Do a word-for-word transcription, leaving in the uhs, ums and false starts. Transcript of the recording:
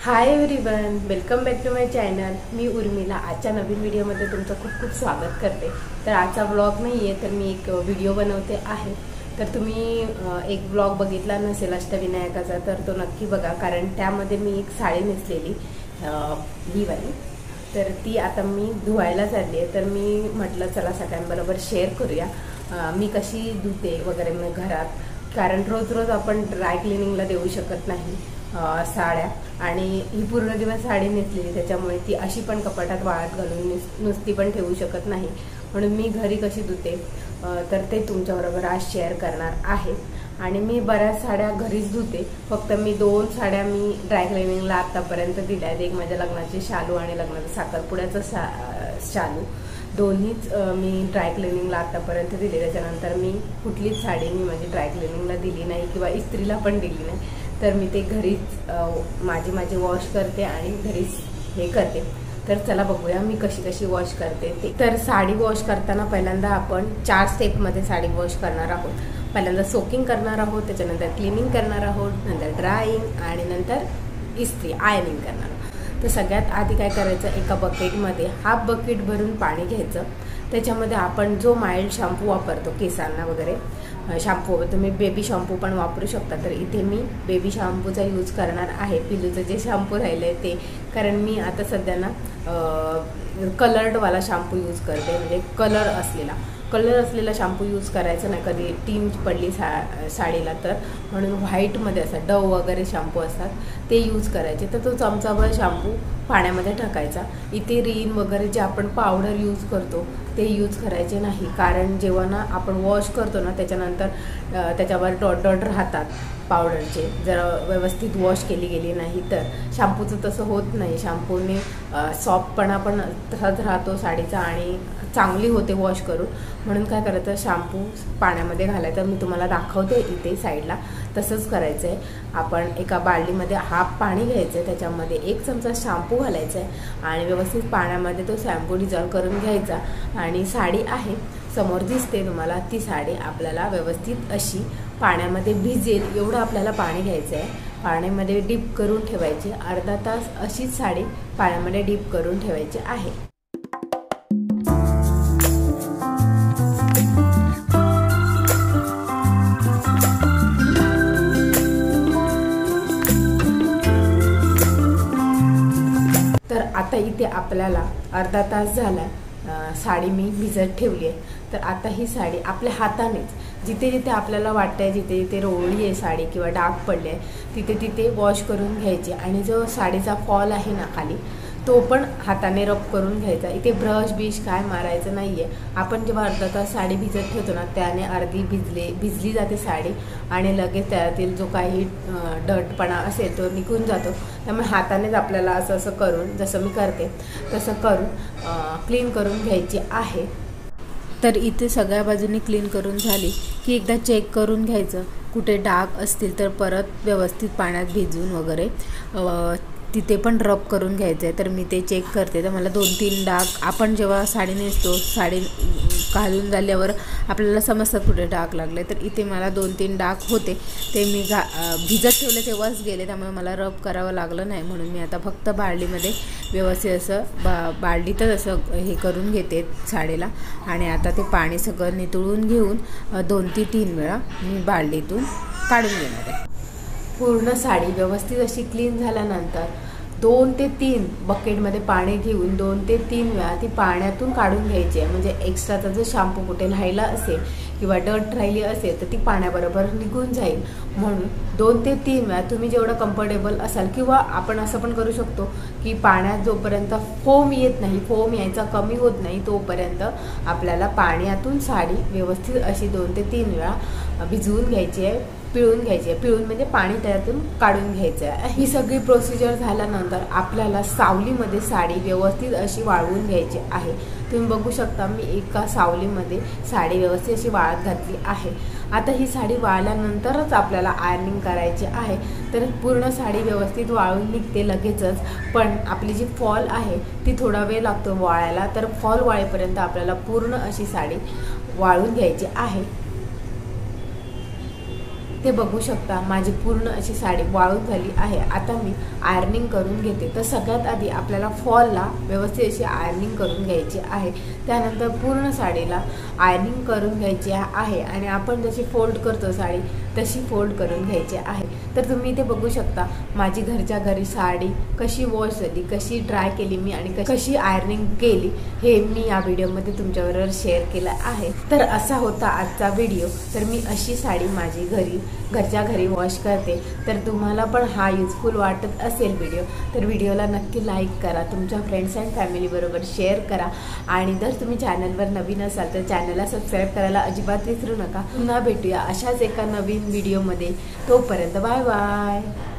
High everyone, welcome back to my channel. मी उर्मिला आजच्या नवीन व्हिडिओमध्ये तुमचं खूप खूप स्वागत करते। तर आजचा व्लॉग नाही आहे, तर मी एक व्हिडिओ बनवते आहे। तर तुम्ही एक व्लॉग बघितला नसेल अष्टविनायकाचा, तर तो नक्की बघा, कारण त्यामध्ये मी एक साडी नेसलेली ही वाली, तर ती आता मी धुवायला चालली आहे। तर मी म्हटलं चला सगळ्यांबरोबर शेअर करूया मी कशी धुते वगैरे मग घरात, कारण रोज रोज आपण ड्राय क्लिनिंगला देऊ शकत नाही साड्या, आणि ही पूर्ण दिवस साडी नेसलेली त्याच्यामुळे ती अशी पण कपाटात वाळत घालून नुसती पण ठेवू शकत नाही, म्हणून मी घरी कशी धुते तर ते तुमच्याबरोबर आज शेअर करणार आहे। आणि मी बऱ्याच साड्या घरीच धुते, फक्त मी दोन साड्या मी ड्राय क्लिनिंगला आतापर्यंत दिल्या आहेत। एक माझ्या लग्नाची शालू आणि लग्नाचा साखरपुड्याचा सा शालू दोन्हीच मी ड्राय क्लिनिंगला आतापर्यंत दिले। त्याच्यानंतर मी कुठलीच साडी मी माझी ड्राय क्लिनिंगला दिली नाही किंवा इस्त्रीला पण दिली नाही, तर मी ते घरीच माझी माझी वॉश करते आणि घरीच हे करते। तर चला बघूया मी कशी कशी वॉश करते ते। तर साडी वॉश करताना पहिल्यांदा आपण चार स्टेपमध्ये साडी वॉश करणार आहोत। पहिल्यांदा सोकिंग करणार आहोत, त्याच्यानंतर क्लिनिंग करणार आहोत, नंतर ड्राईंग आणि नंतर इस्त्री आयर्निंग करणार आहोत। तर सगळ्यात आधी काय करायचं, एका बकेटमध्ये हाफ बकेट भरून पाणी घ्यायचं। त्याच्यामध्ये आपण जो माइल्ड शॅम्पू वापरतो केसांना वगैरे, शॅम्पू तुम्ही बेबी शॅम्पू पण वापरू शकता, तर इथे मी बेबी शॅम्पूचा यूज करणार आहे। पिलूचं जे शॅम्पू राहिलं आहे ते, कारण मी आता सध्या ना कलर्डवाला शॅम्पू यूज करते, म्हणजे कलर असलेला कलर असलेला शॅम्पू यूज करायचा नाही कधी टीन पडली सा साडीला, तर म्हणून व्हाईटमध्ये असं डव वगैरे शॅम्पू असतात ते यूज करायचे। तर तो चमचाभर शॅम्पू पाण्यामध्ये टाकायचा। इथे रिन वगैरे जे आपण पावडर यूज करतो ते यूज करायचे नाही, कारण जेव्हा ना आपण वॉश करतो ना त्याच्यानंतर त्याच्यावर डॉट डॉट राहतात पावडरचे, जर व्यवस्थित वॉश केली गेली नाही तर। शॅम्पूचं तसं होत नाही, शॅम्पूने सॉफ्टपणा पण तसाच राहतो साडीचा आणि चांगली होते वॉश करून। म्हणून काय करायचं, शॅम्पू पाण्यामध्ये घालायचं। मी तुम्हाला दाखवते इथे साईडला तसंच करायचं आहे। आपण एका बादलीमध्ये हाफ पाणी घ्यायचं आहे, त्याच्यामध्ये एक चमचा शॅम्पू घालायचा आहे आणि व्यवस्थित पाण्यामध्ये तो शॅम्पू डिझॉल्व करून घ्यायचा। आणि साडी आहे समोर दिसते तुम्हाला, ती साडी आपल्याला व्यवस्थित अशी पाण्यामध्ये भिजेल एवढं आपल्याला पाणी घ्यायचं आहे। पाण्यामध्ये डीप करून ठेवायची, अर्धा तास अशीच साडी पाण्यामध्ये डीप करून ठेवायची आहे। तर आता इथे आपल्याला अर्धा तास झाला साडी मी भिजत ठेवली आहे। तर आता ही साडी आपल्या हातानेच जिथे जिथे आपल्याला वाटतंय, जिथे जिथे रोळली आहे साडी किंवा डाग पडले आहे तिथे तिथे वॉश करून घ्यायची। आणि जो साडीचा फॉल आहे ना खाली, तो पण हाताने रब करून घ्यायचा। इथे ब्रश बिश काय मारायचं नाही आहे। आपण जेव्हा अर्धा तास साडी भिजत ठेवतो ना, त्याने अर्धी भिजले भिजली जाते साडी आणि लगेच त्यातील जो काही डर्टपणा असेल तो निघून जातो। त्यामुळे हातानेच आपल्याला असं असं करून, जसं मी करते तसं करून क्लीन करून घ्यायची आहे। तर इथे सगळ्या बाजूनी क्लीन करून झाली की एकदा चेक करून घ्यायचं, कुठे डाग असतील तर परत व्यवस्थित पाण्यात भिजून वगैरे तिथे पण रब करून घ्यायचं आहे। तर मी ते चेक करते, तर मला दोन तीन डाग, आपण जेव्हा साडी नेसतो साडी घालून झाल्यावर आपल्याला समजतात कुठे डाग लागले, तर इथे मला दोन तीन डाग होते, ते मी घा भिजत ठेवले तेव्हाच गेले, त्यामुळे मला रब करावं लागलं नाही। म्हणून मी आता फक्त बाळलीमध्ये व्यवस्थित असं बा बाळलीतच असं हे करून घेते साडीला। आणि आता ते पाणी सगळं नितळून घेऊन दोन ते तीन वेळा मी बाळलीतून काढून घेणार आहे। पूर्ण साडी व्यवस्थित अशी क्लीन झाल्यानंतर दोन ते तीन बकेटमध्ये पाणी घेऊन दोन ते तीन वेळा ती पाण्यातून काढून घ्यायची आहे। म्हणजे एक्स्ट्राचा जो शॅम्पू कुठे राहिला असेल किंवा डर्ट राहिली असेल तर ती पाण्याबरोबर निघून जाईल। म्हणून दोन ते तीन वेळा तुम्ही जेवढं कम्फर्टेबल असाल, किंवा आपण असं पण करू शकतो की पाण्यात जोपर्यंत फोम येत नाही, फोम यायचा कमी होत नाही तोपर्यंत आपल्याला पाण्यातून साडी व्यवस्थित अशी दोन ते तीन वेळा भिजवून घ्यायची आहे, पिळून घ्यायची आहे। पिळून म्हणजे पाणी त्यातून काढून घ्यायचं आहे। ही सगळी प्रोसिजर झाल्यानंतर आपल्याला सावलीमध्ये साडी व्यवस्थित अशी वाळवून घ्यायची आहे। तुम्ही बघू शकता मी एका सावलीमध्ये साडी व्यवस्थित अशी वाळत घातली आहे। आता ही साडी वाळल्यानंतरच आपल्याला आयर्निंग करायची आहे। तर पूर्ण साडी व्यवस्थित वाळून निघते लगेचच, पण आपली जी फॉल आहे ती थोडा वेळ लागतो वाळायला। तर फॉल वाळेपर्यंत आपल्याला पूर्ण अशी साडी वाळून घ्यायची आहे। ते बघू शकता माझी पूर्ण अशी साडी वाळून झाली आहे। आता मी आयर्निंग करून घेते। तर सगळ्यात आधी आपल्याला फॉलला व्यवस्थित अशी आयर्निंग करून घ्यायची आहे, त्यानंतर पूर्ण साडीला आयर्निंग करून घ्यायची आहे आणि आपण जशी फोल्ड करतो साडी तशी फोल्ड करून घ्यायची आहे। तर तुम्ही इथे बघू शकता माझी घरच्या घरी साडी कशी वॉश झाली, कशी ड्राय केली मी आणि कशी आयर्निंग केली हे मी या व्हिडिओमध्ये तुमच्याबरोबर शेअर केलं आहे। तर असा होता आजचा व्हिडिओ। तर मी अशी साडी माझी घरी घरच्या घरी वॉश करते। तर तुम्हाला पण हा युजफुल वाटत असेल व्हिडिओ तर व्हिडिओला नक्की लाईक करा, तुमच्या फ्रेंड्स अँड फॅमिली बरोबर शेअर करा आणि जर तुम्ही चॅनलवर नवीन असाल तर चॅनलला सबस्क्राईब करायला अजिबात विसरू नका। पुन्हा भेटूया अशाच एका नवीन व्हिडिओमध्ये, तोपर्यंत बाय बाय।